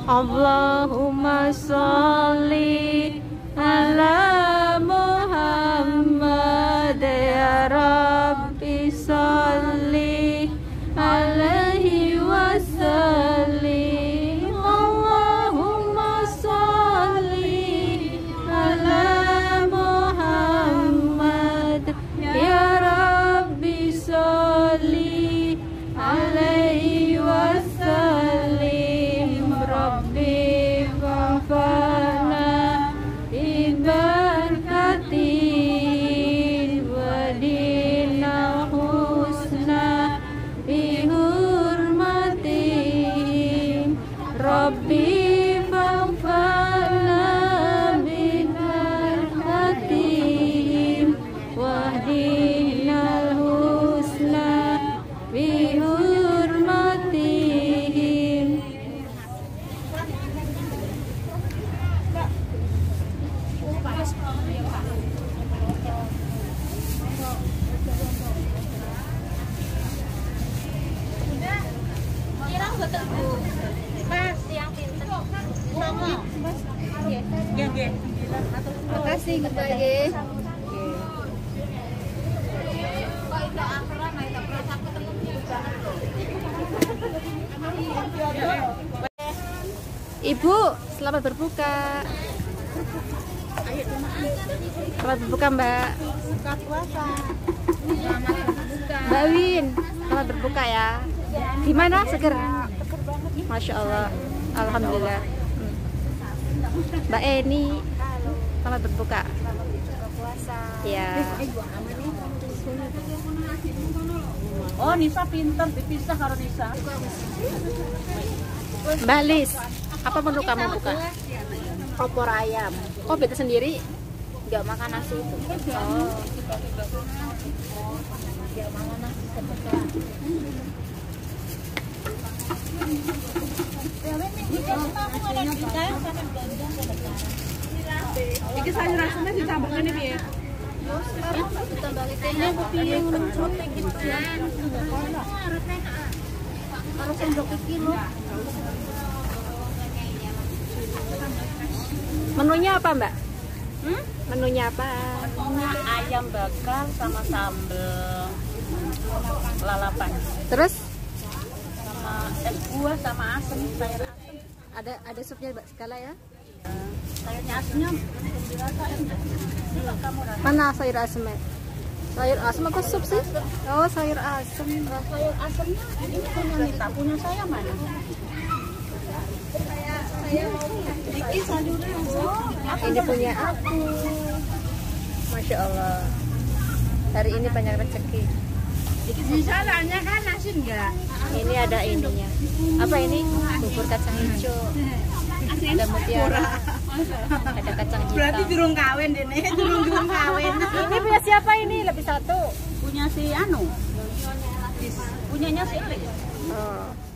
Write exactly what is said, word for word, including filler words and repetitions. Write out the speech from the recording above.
Allahumma sholli ala Muhammad ya Rabbi sholli alaihi wasallim. Allahumma sholli ala Muhammad ya Rabbi sholli alaihi wasallim. Rabbi fa'fana ibarakatin wadina husna bihurmatin. Rabbi fa'fana ibarakatin wadina husna bihurmatin. Pas yang pinter sama. Ya, ya. Makasih Bapak. Ibu, selamat berbuka. Selamat berbuka, Mbak. Buka puasa. Mbak Win, selamat berbuka ya. Gimana, seger? Masya Allah, alhamdulillah. Hmm. Mbak Eni, selamat berbuka. Buka puasa. Ya. Oh, Nisa pinter dipisah karo Nisa. Mbak Lis, apa menu kamu buka? Opor ayam. Oh, beta sendiri? Enggak makan nasi itu. Oh. Enggak makan nasi sedekah. Iki sayur asemnya ditambahkan ini ya? Kita balikin aku pilih untuk gitu ya. Harus sendok kilo. Menunya apa, Mbak? Hmm? Menunya apa? Menunya ayam bakar sama sambal lalapan. Terus Sama es buah sama asem, sayur asem. ada ada supnya, Mbak, segala ya? Sayurnya asemnya dirasain. Coba kamu rasa. Mana sayur asemnya? Sayur asem apa sup sih? Oh, sayur asem. Sayur asemnya ini punya Nita, punya saya mana? Ini sayurnya Ini punya aku. Masya Allah. Hari ini banyak rezeki. di salahnya kan nasi enggak? Ini ada ininya. Apa ini? Bubur kacang hijau. Ada mutiara. Ada kacang hitam. Berarti durung kawin dene, durung durung kawin. Ini punya siapa ini? Lebih satu. Punya si Anu. Punyanya si Elis. Oh.